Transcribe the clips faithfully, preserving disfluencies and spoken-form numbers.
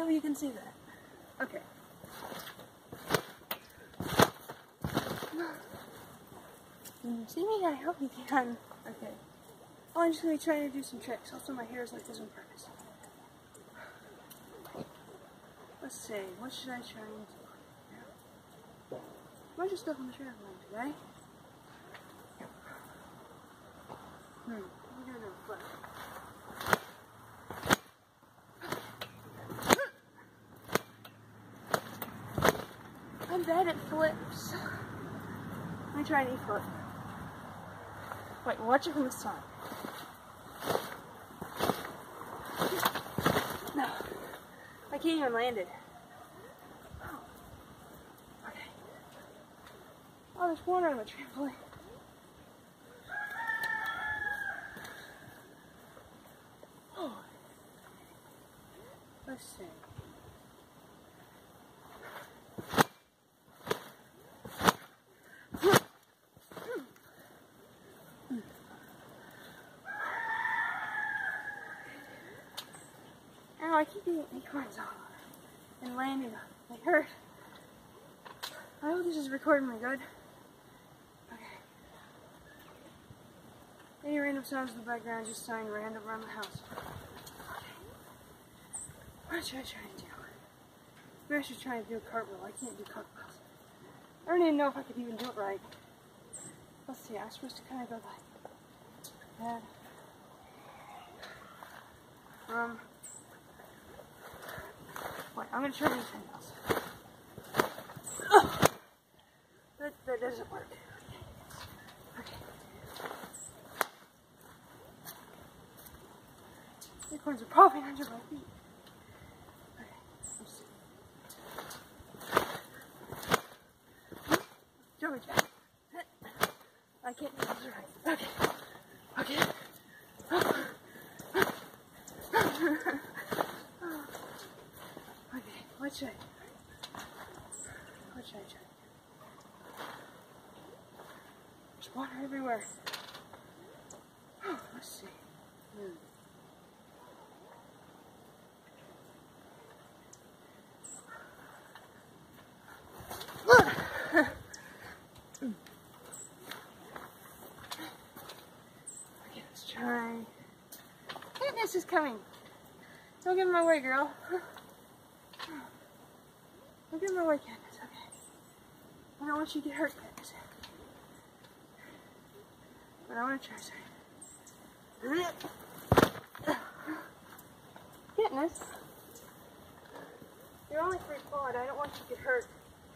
hope you can see that. Okay. Can you see me? I hope you can. Okay. Oh, I'm just going to be trying to do some tricks. Also, my hair is like this on purpose. Let's see. What should I try and do? A bunch of stuff on the trampoline today. Hmm. We're going to do a flip. I'm bad at flips. Let me try an E-flip. Wait, watch it from the side. No. I can't even land it. Oh. Okay. Oh, there's water on the trampoline. Oh. Let's see. I keep eating acorns all over and landing on them. They hurt. I hope this is recording me good. Okay. Any random sounds in the background, just sounding random around the house. Okay. What should I try and do? Maybe I should try and do a cartwheel. I can't do cartwheels. I don't even know if I could even do it right. Let's see, I'm supposed to kind of go like that. Um. Wait, I'm gonna try anything else. Oh, that, that doesn't work. Okay. The acorns are popping under my feet. Okay, let's see. Jumping jack. I can't do this right. Okay. Okay. What should I do? What should I try? There's water everywhere. Oh, let's see. Hmm. Okay, let's try. Goodness is coming. Don't get in my way, girl. Don't get in my way, Candace, okay? I don't want you to get hurt, Candace. But I want to try something. Candace, you're only free falling. I don't want you to get hurt.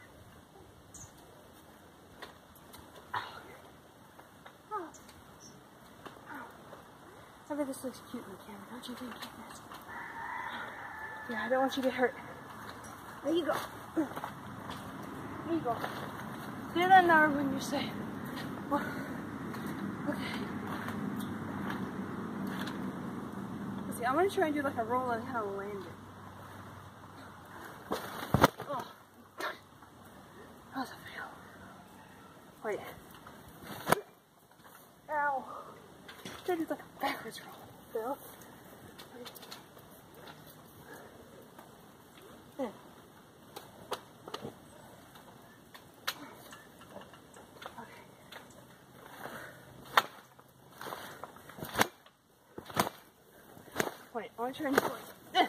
Oh. Oh. I bet this looks cute in the camera, don't you think, Candace? Yeah, I don't want you to get hurt. There you go. There you go. Do that now when you say. Well, okay. Let's see, I'm gonna try and do like a roll and kind of land it. Oh. That was a fail. Wait. Ow. That is like a backwards roll. Fail. Yeah. Wait, I want to try and do it.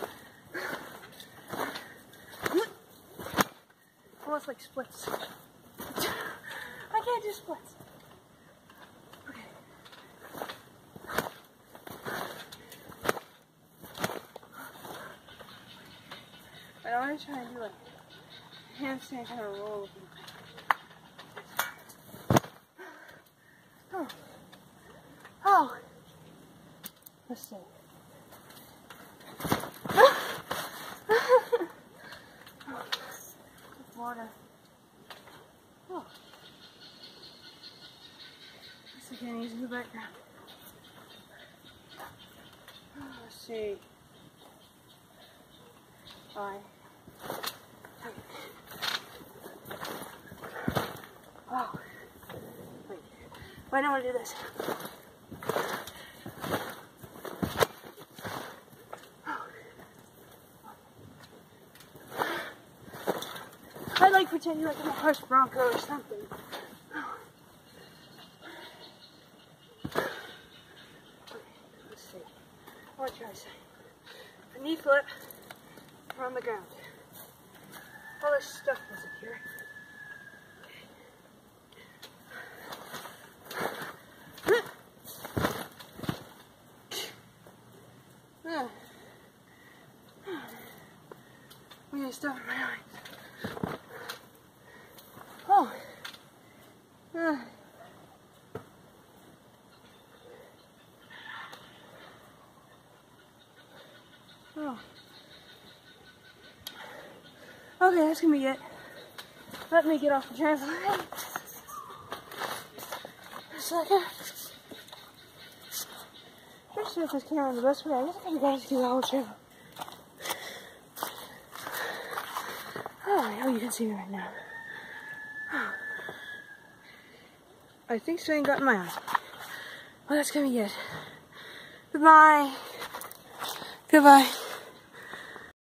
Almost like splits. I can't do splits. Okay. But I want to try and do like a handstand kind of roll. Oh. Oh. Let's see. Water. Oh. This again is in the background. Oh, let's see. Bye. Oh. Wait. Why don't I do this? pretend you're like in a horse bronco or something. Oh. Okay, let's see. I want to try this. A knee flip on the ground. All this stuff was up here. Yeah. We need stuff in my eyes. Oh. Yeah. Oh. Okay, that's gonna be it. Let me get off the trampoline. A second. Try to set this camera in the best way. I guess I gotta guys do the whole show. Oh, I know you can see me right now. I think something got in my eye. Well, that's gonna be it. Goodbye. Goodbye.